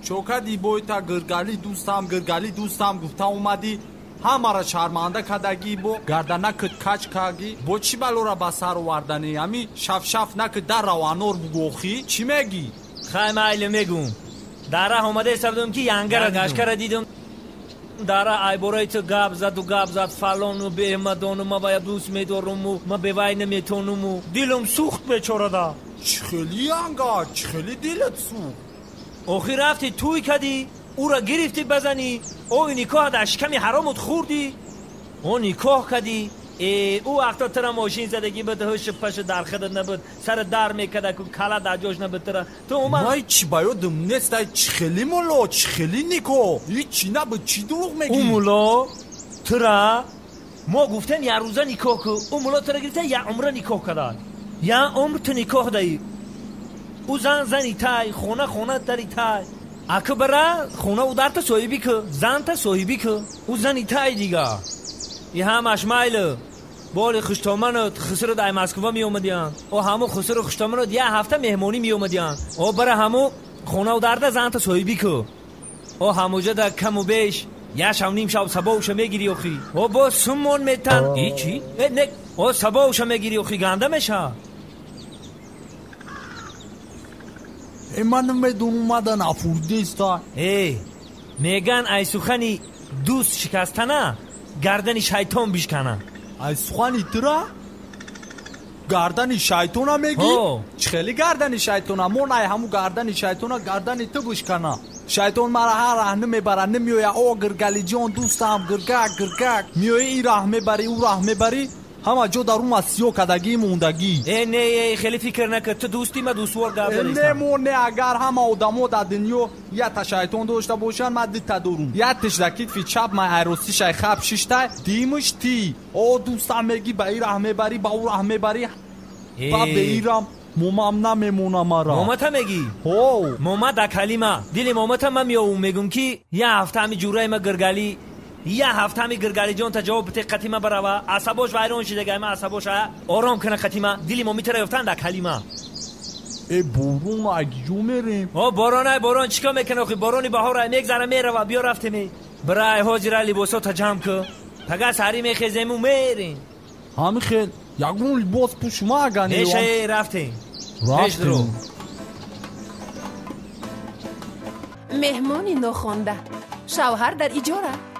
чокади бойта гиргалӣ дӯстам гиргалӣ дӯстам гуфта омадӣ ҳамаро шарманда кардагӣ бо гарданакит кач кардӣ бо чӣ балора ба сар оварданӣ ҳами шафшаф накит дар раванор бугохӣ чӣ мегӣ хай майли мегум дар раҳ омада ҳисабдум ки янгара гашкара дидум дар раҳ айбораи ту гап заду гап зад фалону беҳмадону ма вая дӯст медоруму ма бевай наметонуму дилум сӯхт бечорада чӣ хелӣ янга чӣ хелӣ дилат сӯхт охир рафти туй кадӣ ура гирифти базанӣ ои никоҳ дар шиками ҳаромут хӯрдӣ о никоҳ кадӣ э ӯ вақто тара мошин задагӣ буд ҳӯшу пашу дар хидат набуд сара дар мекадаку кала дар ҷош набуд тара ту умад май чӣ ба ёдам нестай чӣ хелӣ моло чӣ хелӣ никоҳ ҳичӣ набуд чӣ дурӯғ мегӣ ӯ муло тура мо гуфтем як рӯза никоҳ ку ӯ муло тура гирифта як умра никоҳ кадад як умр ту никоҳ даӣ ӯ зан зани тай хона хона тари тай аку бара хона ӯ дарта соҳибӣ ку занта соҳибӣ ку ӯ зани тай дига и ҳамаш майлу боли хуштоманот хусрут ай москва меомадиянд о ҳаму хусру хуштоманот як ҳафта меҳмонӣ меомадиянд о бара ҳаму хона ӯ дарта занта соҳибӣ ку о ҳамуҷада каму беш як шав ним шав сабоуша мегирӣ охӣ о бо суммон метан и чӣ э не о сабоуша мегирӣ охӣ ганда меша э ман намедонам омадан афурдеста э меган ай сухани дӯст шикастана гардани шайтон бишкана ай сухани тура гардани шайтона мегӣ чӣ хелӣ гардани шайтона мон ай ҳаму гардани шайтона гардани ту бишкана шайтон мара ҳар раҳ мебара намеоя о гиргалиҷон дӯстам гиргак гиргак меоӣ ин раҳ мебарӣ ӯ раҳ мебарӣ ҳама ҷо дар ума сиё кадагӣ мондагӣ э не э хеле фикр накард ту дӯстӣ ма дӯствор гап не мо не агар ҳама одамо дар дунё якта шайтон дошта бошанд ман дитта дорум якташ дар китфи чап ман айростишай хаб шиштай димаш ти о дӯстам мегӣ ба ин раҳ мебарӣ ба ӯ раҳ мебарӣ ба беирам момам намемона мара момата мегӣ ҳо мома да калима дили момата ма меовум мегум ки як ҳафта ҳами ҷураи ма гиргалӣ як ҳафта ҳами гиргалиҷон та ҷавоб бите қатима барава асабош вайрон шидагай ма асабоша ором кана қатима дили мо митара ёфтан да калима э борон агиҷо мерем о борон ай борон чикор мекана охи борони баҳор ай мегзара мерава биё рафтеми бира ай ҳоҷира либосота ҷамъ ку пага сарӣ мехезему мерем ҳами хел ягон либос пӯшма агане эша э рафтем рафтем меҳмони нохонда шавҳар дар иҷора